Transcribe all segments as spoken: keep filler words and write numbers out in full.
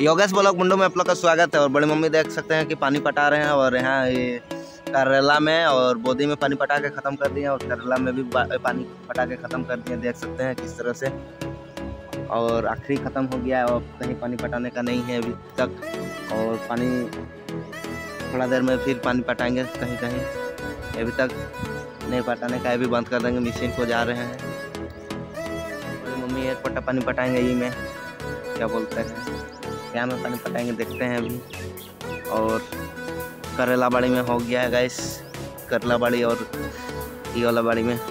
Yogesh blog मुंडो में आप लोग का स्वागत है। और बड़ी मम्मी देख सकते हैं कि पानी पटा रहे हैं और यहाँ ये करेला में और बोदी में पानी पटा के ख़त्म कर दिए और करेला में भी पानी पटा के ख़त्म कर दिए। देख सकते हैं किस तरह से। और आखिरी ख़त्म हो गया है और कहीं पानी पटाने का नहीं है अभी तक। और पानी थोड़ा देर में फिर पानी पटाएंगे कहीं कहीं। अभी तक नहीं पटाने का, अभी बंद कर देंगे, मशीन को जा रहे हैं। बड़ी मम्मी एक पट्टा पानी पटाएंगे ये में क्या बोलते हैं क्या में पानी पटाएंगे देखते हैं अभी। और करेला बाड़ी में हो गया है गाइस, करेला बाड़ी और ये वाला बाड़ी में,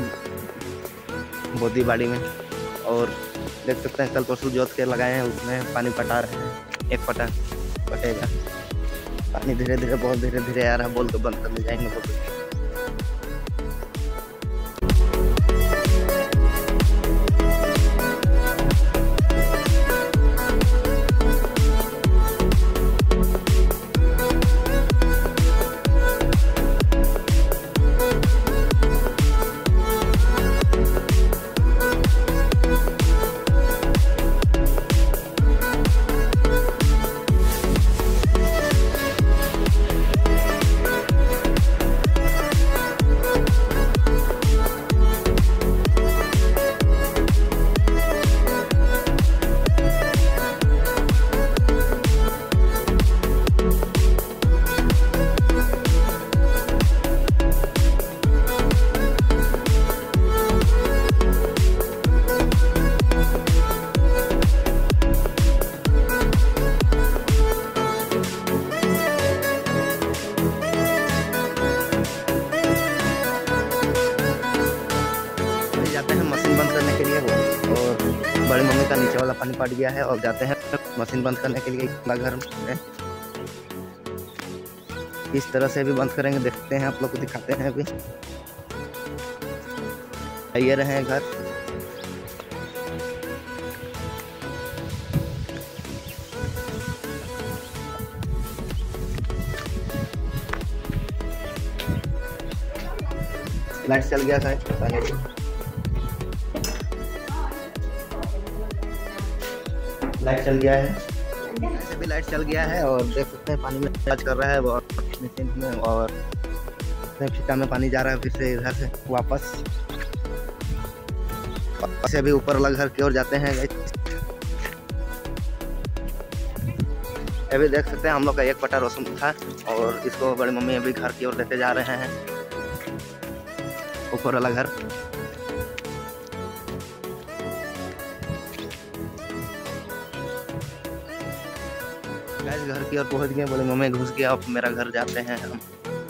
बोदी बाड़ी में। और देख सकते हैं कल परसों जोत के लगाए हैं उसमें पानी पटा रहे हैं। एक पटा पटेगा, पानी धीरे धीरे बहुत धीरे धीरे आ रहा है। बोल के बंद करने जाएंगे बोल। जाते हैं मशीन बंद करने के लिए। और बड़ी मम्मी का नीचे वाला पानी पट गया है और जाते हैं मशीन बंद करने के लिए घर में। इस तरह से भी बंद करेंगे, देखते हैं आप लोग को दिखाते हैं। अभी ये रहे घर। लाइट चल गया था पहले, लाइट चल गया है, ऐसे भी लाइट चल गया है। और देख सकते हैं पानी में चार्ज कर रहा है बहुत मशीन में। और फिटा में पानी जा रहा है फिर से इधर से वापस से भी ऊपर वाला घर की ओर जाते हैं। अभी देख सकते हैं हम लोग का एक पटा रोशन था और इसको बड़ी मम्मी अभी घर की ओर लेते जा रहे हैं, ऊपर वाला घर। गाइस घर की ओर पहुंच गए, बोले मम्मी घुस गया, अब मेरा घर जाते हैं हम।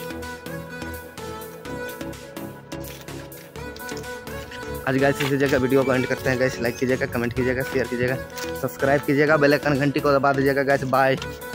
आज गाइस इसी जगह वीडियो को एंड करते हैं। गाइस लाइक कीजिएगा, कमेंट कीजिएगा, शेयर कीजिएगा, सब्सक्राइब कीजिएगा, बेल आइकन घंटी को दबा दीजिएगा। Guys bye.